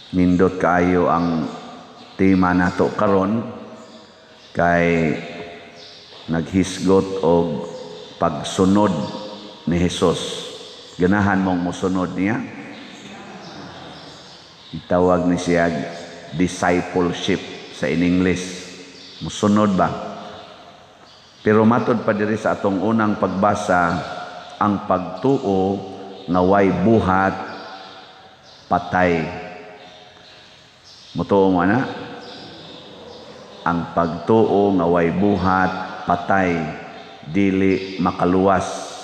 Nindot kaayo ang tema nato karon kay naghisgot og pagsunod ni Hesus. Ganahan mong musunod niya. Itawag ni siya discipleship sa in English. Musunod ba? Pero matod pa diri sa atong unang pagbasa, ang pagtuo nga way buhat patay. Mutuo mo na? Ang pagtuo nga way buhat patay, dili makaluwas.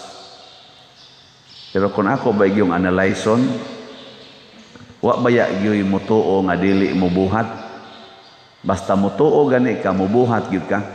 Pero kung ako ba yung analyson, wa baya yung mutuo nga dili mo buhat? Basta mutuo gani ka, mubuhat gyud ka.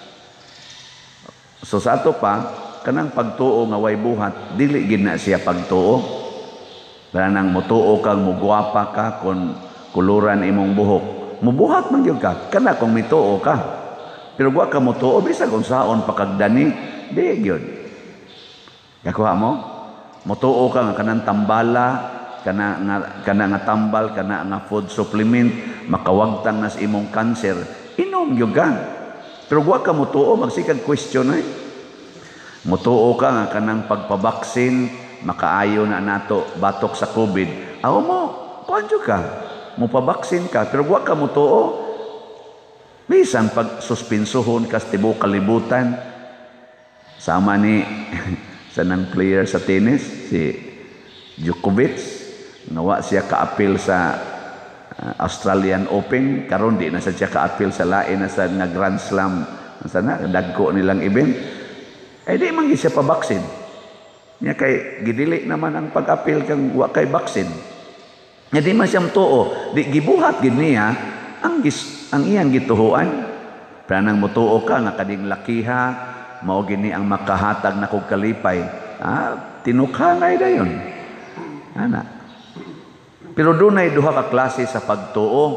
So sa ato pa, kanang pagtuo nga way buhat, dili gid na siya pagtuo. Kanang mutuo kang mugwapa ka kung kuluran imong buhok, mubuhat man gyud ka, kana kung mituo ka. Pero wa ka mutuo bisag kung saon pakagdani, di gyud. Yakuha mo? Mutuo ka nga kanang tambala, kana nga tambal, kana nga food supplement, makawagtang nas imong cancer, inom gyud ka. Pero wa ka mutuo, magsikag question ay. Mutuo ka nga kanang pagpabaksin, makaayo na nato batok sa COVID. Aw mo, kuanjo ka? Mupabaksin ka, pero wa ka mutuo. Bisan pag suspinsuhon ka sa tibuok kalibutan, sama ni sa nang player sa tennis, si Djokovic, nawa siya ka-appeal sa Australian Open, karon di na siya ka-appeal sa lain na sa nga Grand Slam, sana dagko nilang event. Ay di man siya pabaksin. Nya kay gidili naman ang pag-appeal kang wa kay baksin. Nya di man siya mutuo, di gibuhat gid niya ang iyang gituhuan. Pranang mutuo ka nga kading lakiha, mao gini ang makahatag na kog kalipay. Tinukhanay dayon. Ana. Pero dunay duha ka klase sa pagtuo.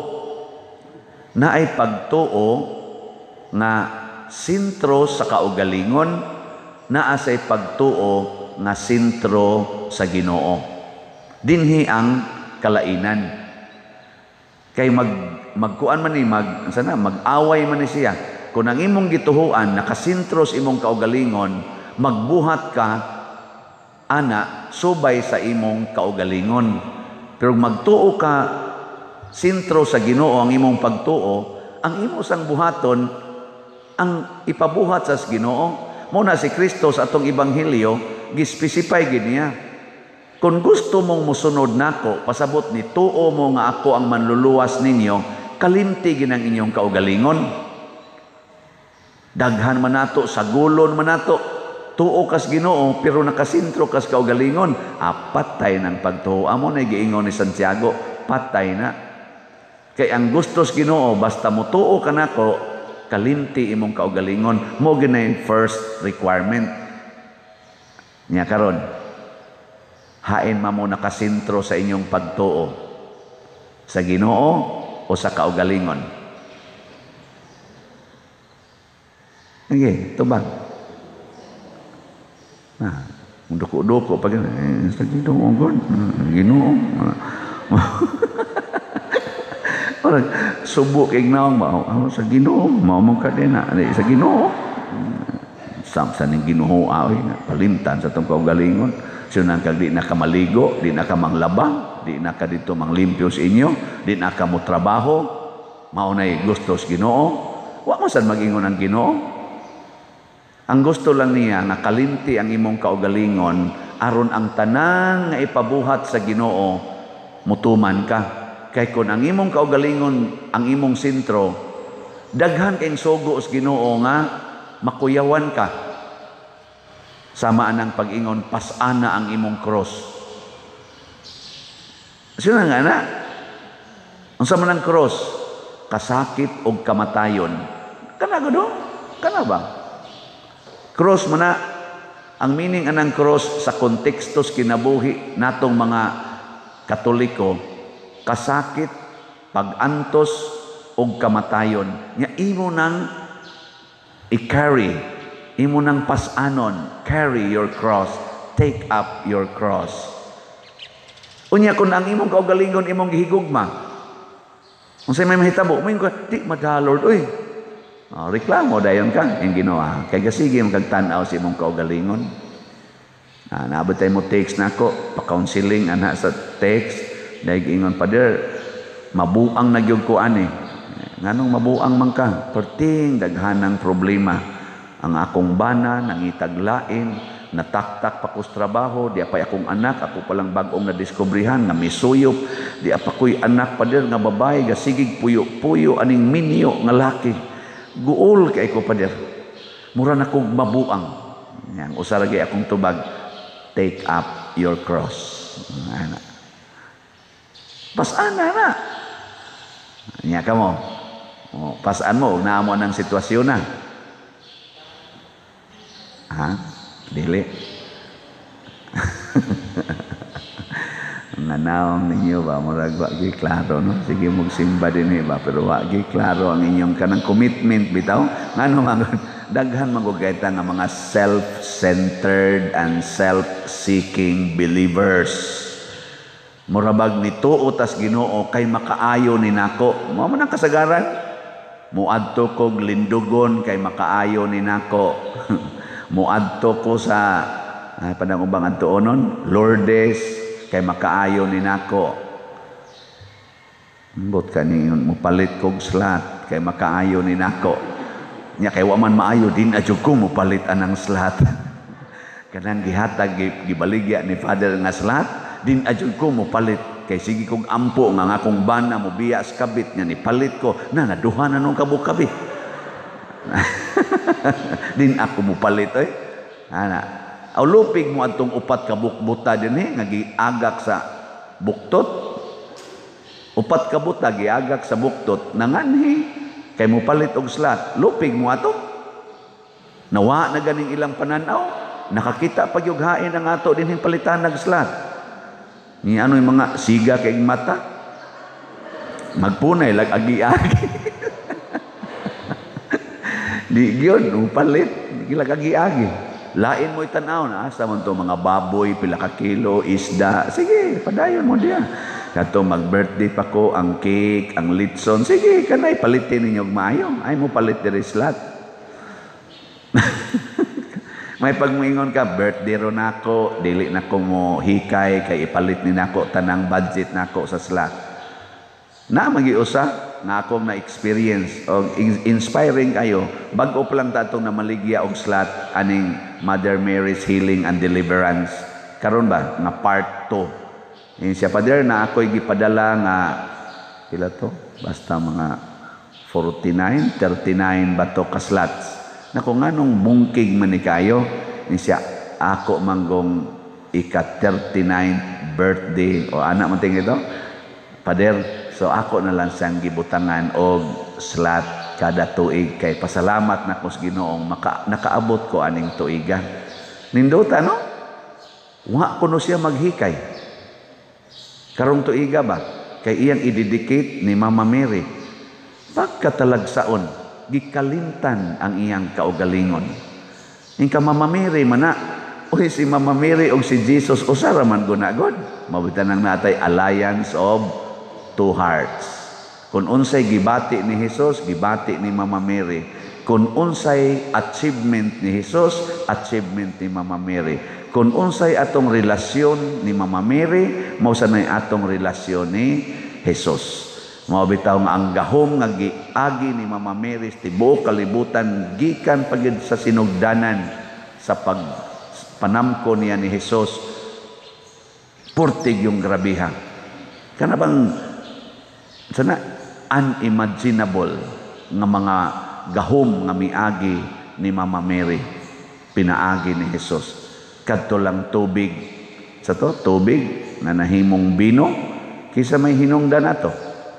Naay pagtuo nga sentro sa kaugalingon, naa say pagtuo nga sentro sa Ginoo. Dinhi ang kalainan. Kay magkuan man ni mag-away man ni siya. Kung ang imong gituhuan nakasentro sa imong kaugalingon, magbuhat ka ana subay sa imong kaugalingon. Pero magtuo ka sentro sa Ginoo ang imong pagtuo, ang imo sang buhaton ang ipabuhat sa Ginoo. Muna si Kristo sa atong ebanghelyo gispecify gid niya. Kung gusto mong musunod nako, pasabot ni tuo mo nga ako ang manluluwas ninyo, kalimti gid ang inyong kaugalingon. Daghan man nato, sagulon man nato, tuo kas Ginoo pero nakasentro kas kaugalingon, patay ng pagtuo. Amo na giingon ni Santiago, patay na. Kay ang gustos Ginoo basta mo tuo ka nako, kalimti imong kaugalingon. Mo ginay first requirement. Nya karon, hain mamo nakasentro sa inyong pagtuo sa Ginoo o sa kaugalingon? Okay, tubag. Duko-duko pag sa Ginoo gud, Ginoo. Ora subok ignaw mao sa Ginoo, mao mo kadena sa Ginoo. Samsa ning Ginoo awi na palimtan sa tong kaugalingon. So nang kag di na ka maligo, di na ka manglabang, di na ka dito manglimpyo sa inyo, di na ka mo trabaho, maunay gustos Ginoo. Wa man sad mag-ingon ang Ginoo. Ang gusto lang niya nga kalimti ang imong kaugalingon aron ang tanan nga ipabuhat sa Ginoo mutuman ka. Kay kun ang imong kaugalingon ang imong sentro, daghan kayong sugo sa Ginoo nga makuyawan ka. Sama ang pag-ingon, pasana ang imong cross. Sino nga na? Ang sama ng cross, kasakit o kamatayon. Kana gado? Kana ba? Cross man na, ang meaning anang cross sa kontekstos kinabuhi natong mga Katoliko, kasakit, pag-antos o kamatayon. Nga imo nang i-carry, imo nang pasanon, carry your cross, take up your cross. Unya kung ang imong kaugalingon imong gihigugma, Unsay may mahitabo, mo ko, di madalord, uy. Reklamo dayon ka, yung ginawa. Kaya sige mong kagtanaw si mong kaugalingon. Naabot tayo mo text na ako, pa-counseling ana sa text, dahil ingon pa der, mabuang nagyog ko ani. Nganong mabuang man ka, perting daghanang problema. Ang akong bana, nangitaglain, nataktak pa kus trabaho, di apay akong anak, ako palang bagong nadiskubrihan, nga misuyop, di apakoy anak pa der, nga babae, gasigig puyo-puyo, aning minyo, nga laki. Guol kay ko pa der. Mura na kong mabuang. Yang usaragay akong tubag, take up your cross. Pasaan na. Nya ka mo. Pasaan mo, naamo ng sitwasyon na. Dili. Nanawang ninyo ba, murag wagi klaro, no? Sige, magsimba din ba, pero wagi klaro ang inyong kanang commitment, bitaw. Ngano, daghan magugayta nga mga self-centered and self-seeking believers. Murabag ni tuo tas Ginoo kay makaayo ni nako. Mo man ang kasagaran. Muadto kog lindugon kay makaayo ni nako. Muadto ko sa padang ubang adtuonon, Lourdes kay makaayo ni nako. Mbot kaningon mupalit kog slat kay makaayo ni nako. Nya kay wa man maayo din adyo ko mupalit anang slat. Kanang gihatag gibaligya ni Father nga slat, din adyo ko mupalit kay sige kog ampo nga akong bana mo biya sa kabit nga ni palit ko na naduha na nung kabuk-kabit. Din ako mupalit ana. Aw lupig mo adtong upat ka bukbuta dinhi nga giagak sa buktot. Upat ka buta giagak sa buktot nanganhi kay mo palit og slat. Lupig mo ato. Nawa na ganing ilang pananaw. Nakakita pag yung hain ang ato dinhing palitan ng slat. Ni ano yung mga siga kay mata. Magpunay lag agi-agi. Di gyud palit, di lag agi-agi. Lain mo itanaw na asa man to mga baboy pila ka kilo isda. Sige, padayon mo diya. Kato mag-birthday pa ko, ang cake, ang litson. Sige, kanay palitin ninyo maayo. Ay mo palit diri slat. May pagmuingon ka, birthday ro nako, dili na ko mo hikay kay ipalit ni nako tanang budget nako sa slat. Na magiusa nga akong na-experience o inspiring kayo, bag-o pa lang tatong na maligya og slat aning Mother Mary's Healing and Deliverance. Karon ba nga part 2. Siya Father na ako'y gipadala nga pila to? Basta mga 49, 39 bato ka slots. Na kung anong bungkig man ni kayo, siya ako manggong ika-39 birthday o anak man ting ito. Father, so ako na lang siyang gibutangan og slot kada tuig kay pasalamat na ko sa Ginoong nakaabot ko aning tuiga. Nindota no? Wa kuno siya maghikay. Karong tuiga ba? Kay iyang idedicate ni Mama Mary. Pagkatalagsaon, gikalimtan ang iyang kaugalingon. Ingka Mama Mary mana, uy si Mama Mary o si Jesus usara man gunagod. Mabitan nang natay alliance of two hearts. Kung unsay gibati ni Jesus, gibati ni Mama Mary. Kung unsay achievement ni Jesus, achievement ni Mama Mary. Kung unsay atong relasyon ni Mama Mary, mao sanay atong relasyon ni Jesus. Mao bitaw nga ang gahom nga giagi ni Mama Mary tibuok kalibutan gikan pagid sa sinugdanan sa pagpanamko niya ni Jesus. Purtig yung grabiha. Kana bang sana unimaginable nga mga gahom nga miagi ni Mama Mary pinaagi ni Jesus. Kadto lang tubig sa to tubig na nahimong bino kisa may hinungdan nato.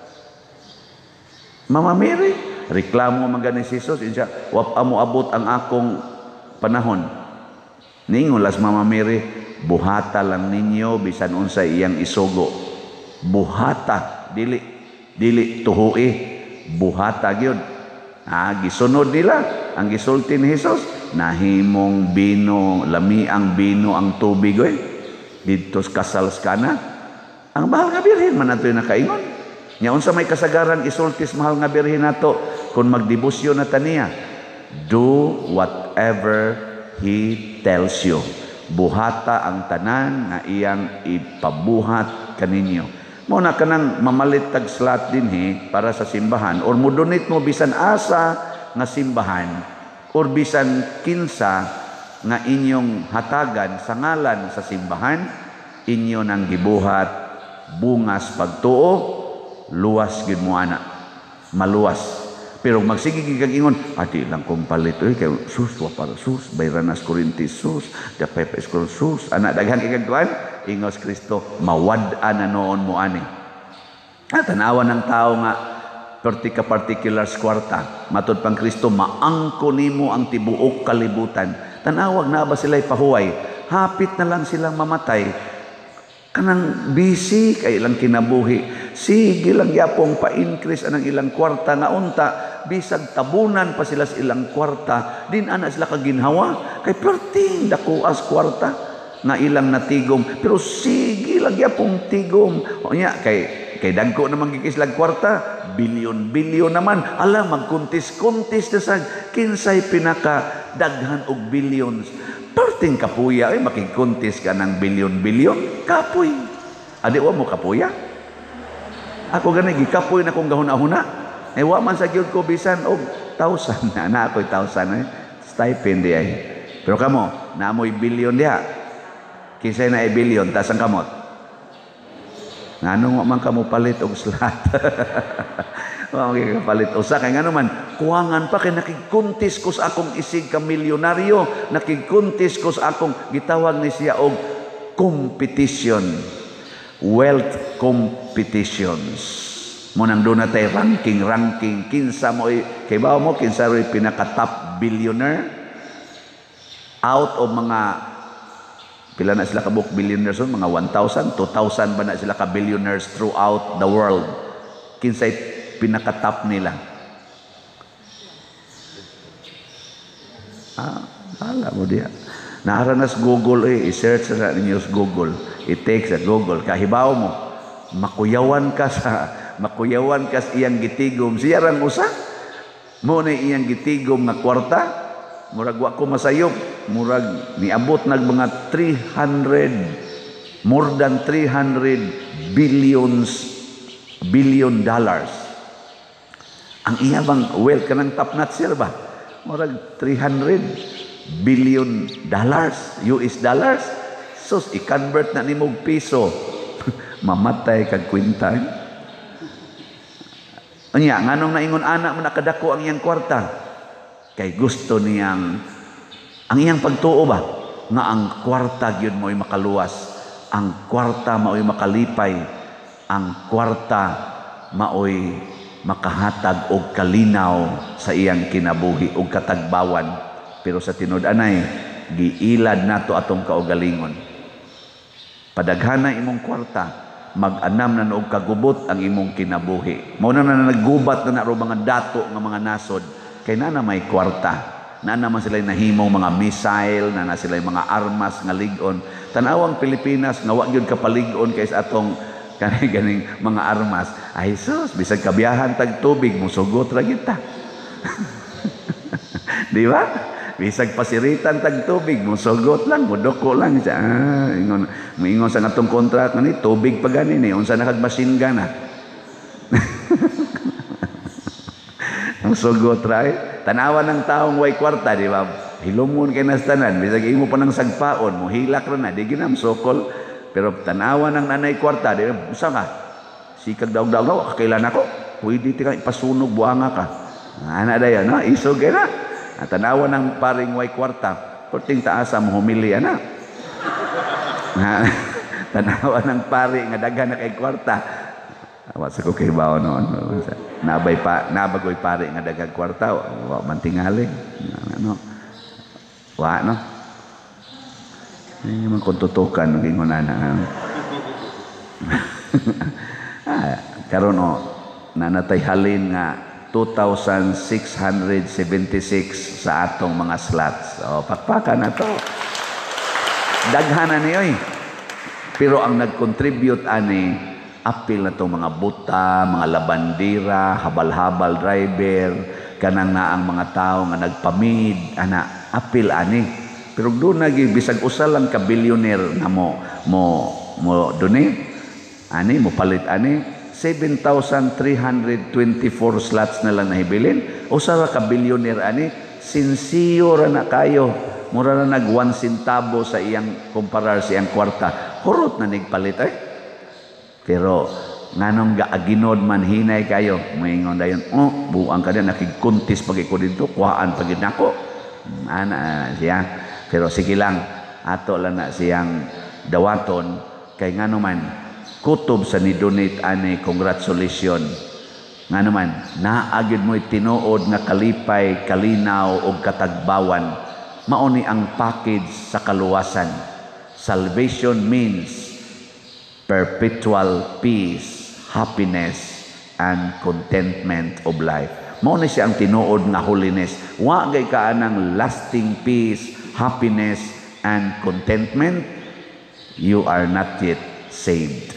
Mama Mary reklamo man gani si Jesus insya wa mo abot ang akong panahon. Ningon las Mama Mary, buhata lang ninyo bisan unsay iyang isugo. Buhata dili tuhui, buhata gyud. Gisunod nila ang gisulti ni Jesus, nahimong bino, lami ang bino ang tubig dito sa kasal kana. Ang mahal nga birhen man nato nakaingon. Nya unsa may kasagaran isultis mahal nga birhen nato kung magdebosyon na taniya. Do whatever he tells you. Buhata ang tanan nga iyang ipabuhat kaninyo. Mo na kanang mamalit tag slot dinhi para sa simbahan or mo donate mo bisan asa nga simbahan or bisan kinsa nga inyong hatagan sa ngalan sa simbahan, inyo nang gibuhat bungas pagtuo, luwas gid mo ana. Maluwas. Pero magsige kag ingon, adi lang kong palit kay sus wa para sus bayranas Corintis sus, dapay pa iskol sus, ana daghan kay kuan, ingos Kristo mawad-an na noon mo ani. Tanawan ng tao nga particular kwarta, matud pang Kristo maangko nimo ang tibuok kalibutan. Tanawag na ba sila'y pahuway? Hapit na lang silang mamatay. Kanang busy kay ilang kinabuhi. Sige lang yapong pa-increase anang ilang kwarta nga unta. Bisag tabunan pa sila sa ilang kwarta. Din ana sila kaginhawa. Kay perting dakuas kwarta na ilang natigom. Pero sige lang yapong tigom. O niya, kay dagko naman gikislag kwarta. Bilyon-bilyon naman. Alam, magkuntis-kuntis na sa kinsay pinaka daghan og billions. Perting kapuya, makikkuntis ka ng bilyon-bilyon. Kapoy. Adi, wa mo kapuya? Ako ganun, gikapoy na kong gahuna-huna. Wa man sa gyud ko bisan og 1,000. Na ako'y 1,000. Stipend di ay. Pero kamo, naamoy bilyon diha. Kinsay na ay bilyon, tas ang kamot. Nganong man kamo palit og slot. Palit usa kay ngano man kuwangan pa kay nakigkuntis ko sa akong isig ka milyonaryo, nakigkuntis ko sa akong gitawag ni siya og competition, wealth competitions. Mo nang do na tay ranking kinsa mo kay bawo mo kinsa roy pinaka top billionaire out of mga pila na sila kabuk billionaires mga 1,000, 2,000 ba na sila ka billionaires throughout the world. Kinsay pinaka-top nila? Hala mo diya. Naaranas Google i-search na ninyo sa Google. I-take sa Google. Kahibaw mo, makuyawan ka sa iyang gitigom. Siya rang usa. Mo na iyang gitigom nga kwarta. Murag wa ko masayop. Murag niabot nag mga 300 more than 300 billion dollars. Ang iya bang wealth kanang top notcher ba? Murag 300 billion dollars, US dollars. Sus i-convert na nimo piso. Mamatay kag kwinta. Anya nganong naingon anak mo nakadako ang iyang kwarta? Kay gusto niyang ang iyang pagtuo ba nga ang kwarta gyud mo'y makaluwas, ang kwarta mao'y makalipay, ang kwarta mao'y makahatag og kalinaw sa iyang kinabuhi og katagbawan. Pero sa tinud-anay giilad nato atong kaugalingon. Padaghana imong kwarta, mag-anam na og kagubot ang imong kinabuhi. Mao na naggubat na ro mga dato nga mga nasod kay na may kwarta. Na naman sila nahimong mga missile, na sila mga armas nga ligon. Tanawang Pilipinas nga wa gyud kapaligon kay sa atong ganing mga armas. Ay sus, bisag kabiyahan tag tubig musugot ra gyud ta. Di ba? Bisag pasiritan tag tubig musugot lang, mudoko lang siya. Ingon sa atong contract ni tubig pa gani ni unsa nakag machine gun na. Musugot ra tanawan ng taong way kwarta, di ba? Hilumon kay nastanan, bisag imo pa ng sagpaon, mo hilak ra na, di ginam sokol. Pero tanawan ng nanay kwarta, di ba? Usa ka? Sikag daw, kailan ako? Pwede ti ka ipasunog buanga ka. Ana dayon, no? Isog na. At tanawan ng paring way kwarta, perting taasa mo humili ana. Tanawan ng pari nga daghan na kay kwarta. Awas ako kay bawo noon. Nabagoy pare nga daghang kwarta, wa man tingali. Ano? Wa no. Ini man kuntutukan gingon ana. Karon nanatay halin nga 2,676 sa atong mga slots. Pakpakan na to. Daghan na niyoy. Pero ang nag-contribute ani apil na itong mga buta, mga labandira, habal-habal driver, kanang na ang mga tao nga nagpamid, apil ani. Pero doon bisag usa lang ka billionaire na mo donate, ani, mo palit ani, 7,324 slots na lang nahibilin. Usa ra ka billionaire ani, sinsiyo ra na kayo. Mura na nag 1 centavo sa iyang kumparar sa iyang kwarta. Hurot na nigpalit ay. Pero nganong gaaginod man hinay kayo, moingon dayon, buang ka na nakigkuntis pag iko dito, kuhaan pag nako. Ana siya. Pero sige lang, ato lang na siyang dawaton kay ngano man kutob sa ni donate ani, congratulations. Ngano man naagid mo tinuod nga kalipay, kalinaw og katagbawan. Mauni ang package sa kaluwasan. Salvation means perpetual peace, happiness, and contentment of life. Mauni siya ang tinuod nga holiness. Wa gay ka ng lasting peace, happiness, and contentment. You are not yet saved.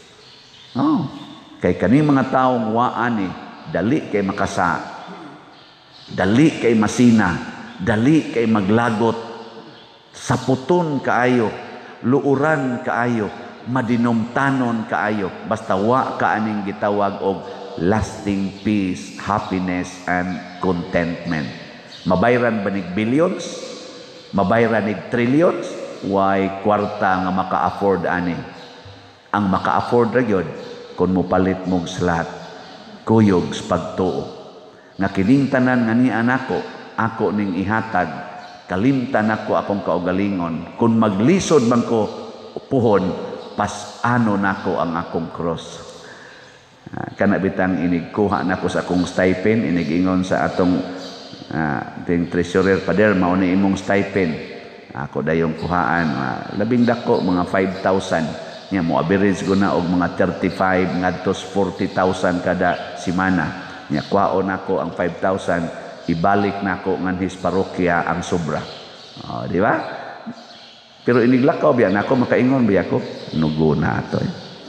Kay kani mga taong waan dali kay makasa, dali kay masina, dali kay maglagot, saputon kaayo, luuran kaayo, madinumtanon kaayo, basta wa kaaning gitawag og lasting peace, happiness, and contentment. Mabayran ba nig billions? Mabayran nig trillions? Why kwarta nga maka-afford ani? Ang maka-afford ra gyud kun mopalit mog slot, kuyog sa pagtuo. Nga kining tanan nga ni anako, ako ning ihatag, kalimtan ako akong kaugalingon. Kung maglisod man ko puhon, pasano nako ang akong cross. Kana bitang inigkuha nako sa akong stipend, inigingon sa atong ting treasurer pader, mao ni imong stipend. Ako dayong kuhaan, labing dako mga 5,000. Nya mo average ko na og mga 35 ngadto 40,000 kada semana. Nya kwaon nako ang 5,000, ibalik nako nganhis parokya ang sobra. Di ba? Pero iniglakaw biya nako makaingon biya ko, nugo na ato.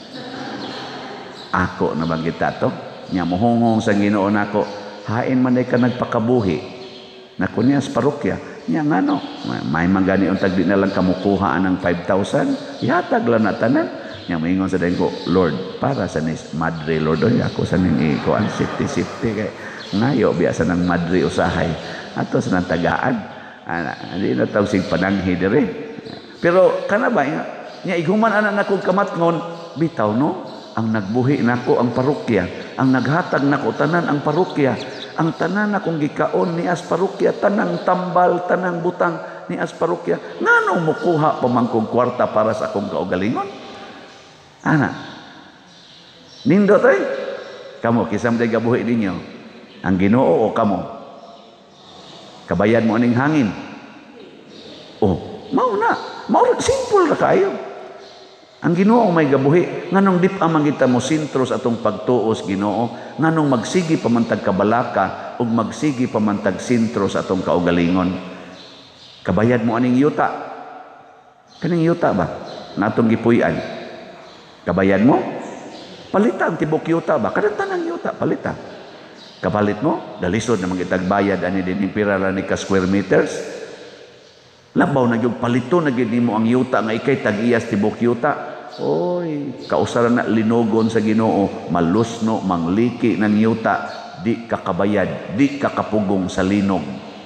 Ako na banggit ato, nya mohongong sa Ginoo nako, hain man ka nagpakabuhi. Nako niya sa parokya. Nya ngano, may mangani untag di na lang kamukuha ang 5,000, ihatag lang na tanan. Nya moingon sa dayon ko, Lord, para sa nis madre Lord, ako sa ning ikuan safety kay ngayo biasa ng madre usahay ato sa nang tagaan. Hindi na tawag sig pananghi dire. Pero kana ba nya iguman ana nako kamatngon, bitaw no, ang nagbuhi nako ang parokya, ang naghatag nako tanan ang parokya, ang tanan akong gikaon ni as parokya, tanang tambal, tanang butang ni as parokya. Nganong mukuha pa man kong kwarta para sa akong kaugalingon? Ana, nindo tay, kamo kisam day gabuhi ninyo, ang Ginoo o kamo? Kabayan mo aning hangin. Mao na, simple ra kayo. Ang Ginoo may gabuhi, nganong dip amang kita mo sintro sa atong pagtuos Ginoo, nganong magsigi pamantag kabalaka ug magsigi pamantag sintro sa atong kaugalingon. Kabayad mo aning yuta. Kaning yuta ba? Natong gipuy-an. Kabayad mo? Palitan tibok yuta ba? Kadang tanang yuta palitan. Kapalit mo, dalisod na magitag bayad ani din impira ni ka square meters. Labaw na yung palito na gini mo ang yuta nga ikay tag-iyas tibok yuta. Oy, kausara na linogon sa Ginoo, malusno, mangliki ng yuta, di kakabayad, di kakapugong sa linog.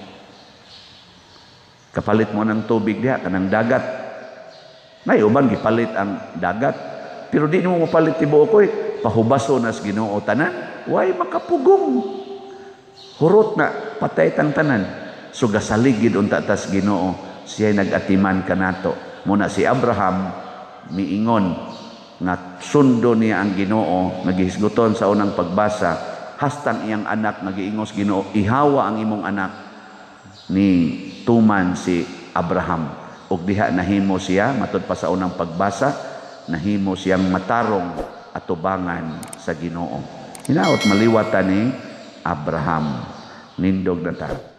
Kapalit mo ng tubig diha, kanang dagat. May uban gipalit ang dagat. Pero di mo mapalit tibuok ko, pahubaso na sa Ginoo tanan, way makapugong. Hurot na, patay tang tanan. So gasaligid unta tas Ginoo, siya'y nag-atiman kanato. Muna si Abraham, miingon nga sundo niya ang Ginoo, nagihisguton sa unang pagbasa, hastang iyang anak nagiingos Ginoo, ihawa ang imong anak ni tuman si Abraham. Ug diha nahimo siya, matud pa sa unang pagbasa, nahimo siyang matarong atubangan sa Ginoo. Hinaot maliwatan ni Abraham. Nindog na ta.